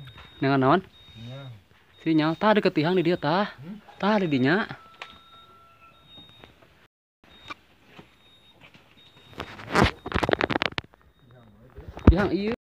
Dengan naon? Sinyal tah deket tihang di dia tah. Tah di dinya. Tihang ieu